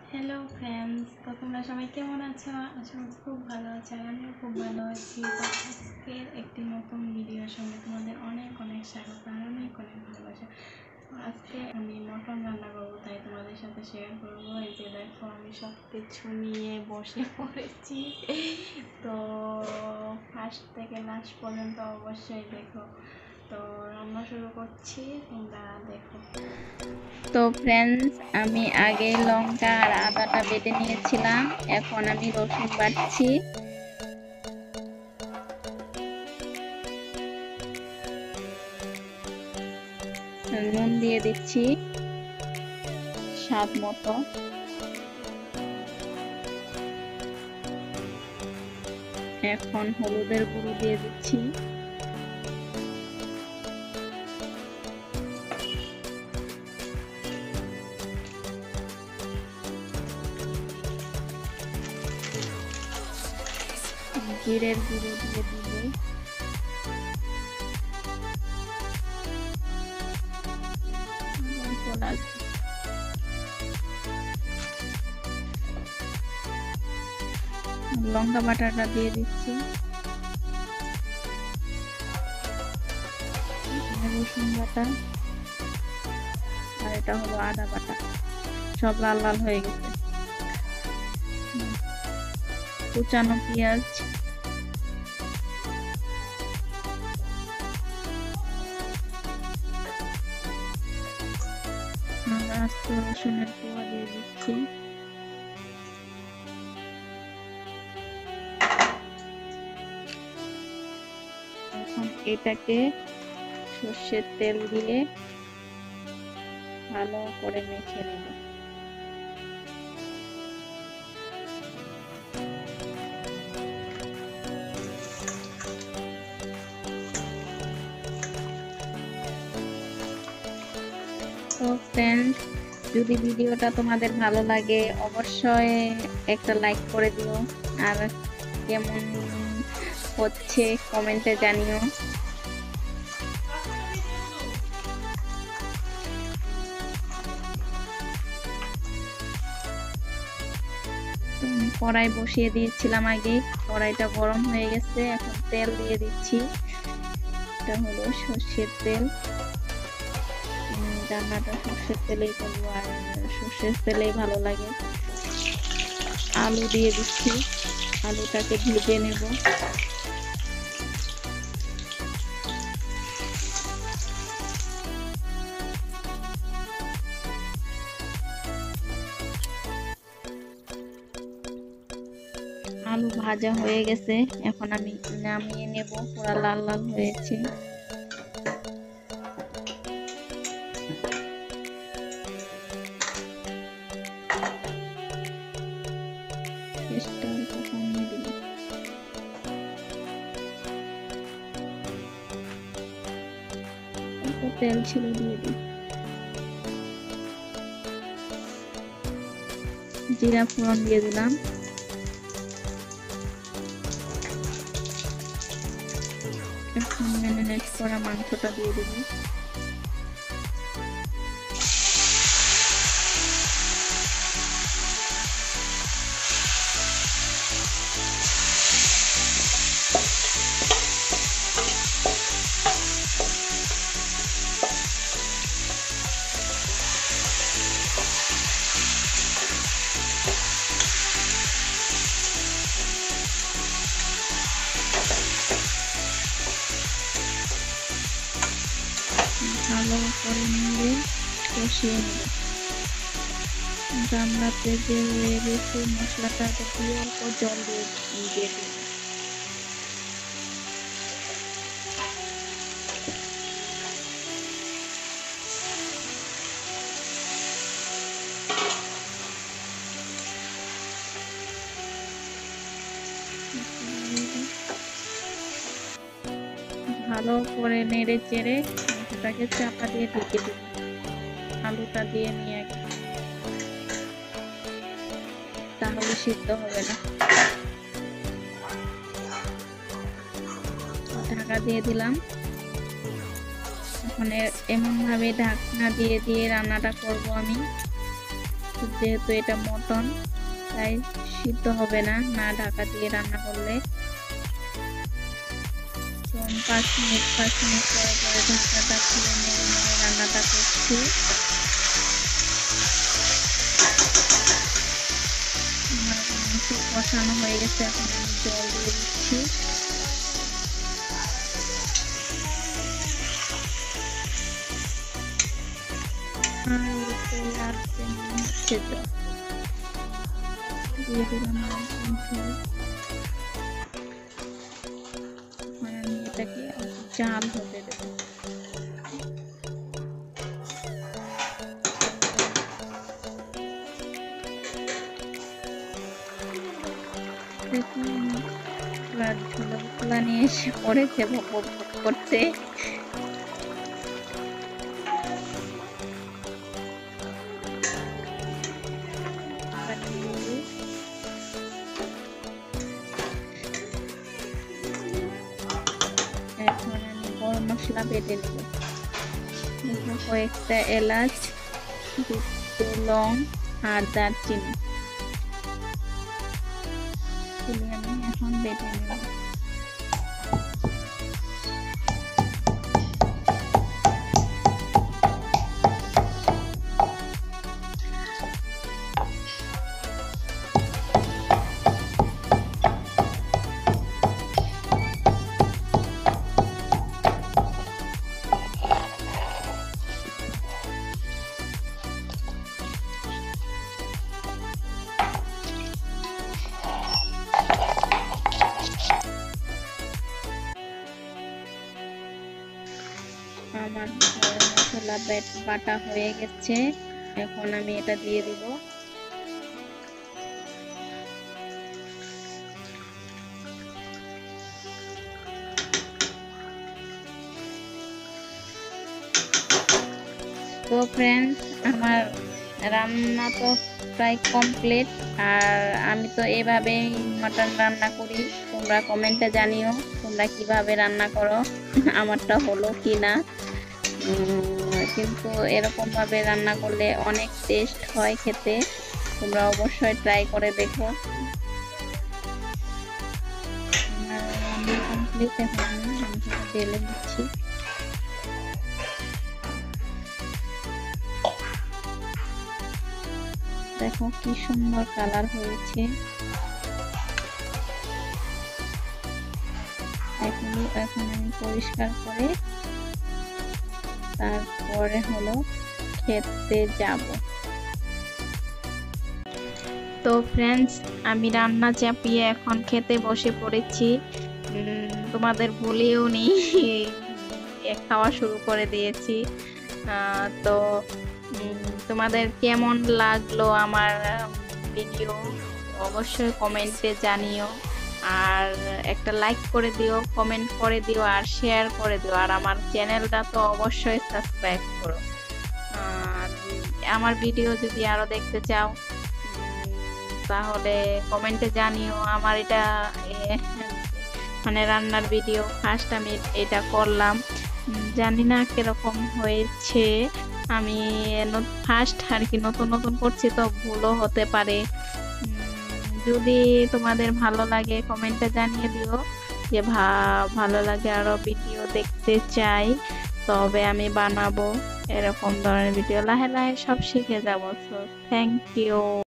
Hello friends, তো তোমরা সবাই কেমন আছো? আশা করছি খুব ভালো আছো, আর আমিও খুব ভালো আছি। তো আজকের একটি নতুন ভিডিওর সঙ্গে তোমাদের অনেক অনেক স্বাগত আর অনেক অনেক ভালোবাসা। তো আজকে আমি মটন রান্না করবো, তাই তোমাদের সাথে শেয়ার করবো। এই যে দেখো, আমি সব কিছু নিয়ে বসে পড়েছি। তো ফার্স্ট থেকে লাস্ট পর্যন্ত অবশ্যই দেখো। তো রান্না শুরু করছি, তোমরা দেখো। তো ফ্রেন্ডস, আমি আগে লঙ্কা আর আদাটা বেটে নিয়েছিলাম। এখন আমি রসুন বাটছি। নুন দিয়ে দিচ্ছি স্বাদ মতো। এখন হলুদের গুঁড়ো দিয়ে দিচ্ছি। জিরের গুঁড়ো দিয়ে দিব। লঙ্কা বাটাটা দিয়ে দিচ্ছি। রসুন বাটা আর এটা হলো আদা বাটা। সব লাল লাল হয়ে গেছে। কুচানো পেঁয়াজ, আস্ত রসুনের কোয়া দিয়ে দিচ্ছি। এখন এটাকে সর্ষের তেল দিয়ে ভালো করে মেখে নেব। তো ফ্রেন্ডস, যদি ভিডিওটা তোমাদের ভালো লাগে অবশ্যই একটা লাইক করে দিও, আর কেমন হচ্ছে কমেন্টে জানিও। কড়াই বসিয়ে দিয়েছিলাম আগে, কড়াইটা গরম হয়ে গেছে। এখন তেল দিয়ে দিচ্ছি। এটা হলো সর্ষের তেল। রান্নাটা সর্ষের তেলেই করবো, আর সর্ষের তেলেই ভালো লাগে। আলু দিয়ে দিচ্ছি, আলুটাকে ভেজে নেব। আলু ভাজা হয়ে গেছে, এখন আমি নামিয়ে নেব। পুরা লাল লাল হয়েছে। তেল ছিল দিয়ে দিই। জিরা ফোড়ন দিয়ে দিলাম। এখন ম্যারিনেট করা মাংসটা দিয়ে দেব। ভালো করে নিয়ে কষিয়ে নেব। গামলাতে যে রেখে মশলাটা দিয়ে অল্প জল দিয়ে দেব। ভালো করে নেড়ে চেড়ে মাংসটাকে চাপা দিয়ে ঢেকে দিই। আলুটা দিয়ে নিয়ে তাহলে সিদ্ধ হবে না। ঢাকা দিয়ে দিলাম। এখন এমন ভাবে ঢাকনা দিয়ে দিয়ে রান্নাটা করব আমি। যেহেতু এটা মটন তাই সিদ্ধ হবে না ঢাকা দিয়ে রান্না করলে। তো 5 মিনিট পরে পরে ঢাকাটা খুলে নেড়ে নেড়ে রান্নাটা করছি। আমার মাংস কষানো হয়ে গেছে, এখন আমি জল দিয়ে দিচ্ছি। আর হচ্ছে জল দিয়ে দিলাম। আমি এটাকে জাল হতে দেব। খোলা নিয়ে এসে পড়েছে ভোগ করতে। এখন আমি গরম মশলা বেটে নেব, কয়েকটা এলাচ, 2 লং আর দারচিনি আমি এখন বেটে নেব। আমার মশলা বাটা হয়ে গেছে, এখন আমি এটা দিয়ে দিব। তো ফ্রেন্ডস, আমার রান্না তো প্রায় কমপ্লিট। আর আমি তো এভাবেই মটন রান্না করি। তোমরা কমেন্টে জানিও তোমরা কিভাবে রান্না করো, আমারটা হলো কি না। কিন্তু এরকম ভাবে রান্না করলে অনেক টেস্ট হয় খেতে। তোমরা অবশ্যই ট্রাই করে দেখো। রান্না কমপ্লিট, এখন আমি মাংসটা ঢেলে দিচ্ছি। দেখো কি সুন্দর কালার হয়েছে। এখন আমি পরিষ্কার করে তারপরে হলো খেতে যাব। তো ফ্রেন্ডস, আমি রান্না চাপিয়ে এখন খেতে বসে পড়েছি। তোমাদের বলেও নি খাওয়া শুরু করে দিয়েছি। তো তোমাদের কেমন লাগলো আমার ভিডিও অবশ্যই কমেন্টে জানিও। আর একটা লাইক করে দিও, কমেন্ট করে দিও আর শেয়ার করে দিও। আর আমার চ্যানেলটা তো অবশ্যই সাবস্ক্রাইব করো। আর আমার ভিডিও যদি আরো দেখতে চাও তাহলে কমেন্টে জানিও। আমার এটা মানে রান্নার ভিডিও ফার্স্ট আমি এটা করলাম, জানি না কিরকম হয়েছে। আমি ফার্স্ট আর কি নতুন করছি, তো ভুলও হতে পারে। যদি তোমাদের ভালো লাগে কমেন্টে জানিয়ে দিও যে ভালো লাগে আরো ভিডিও দেখতে চাই, তবে আমি বানাবো এরকম ধরনের ভিডিও। লাহে লাহে সব শিখে যাবো। So thank you.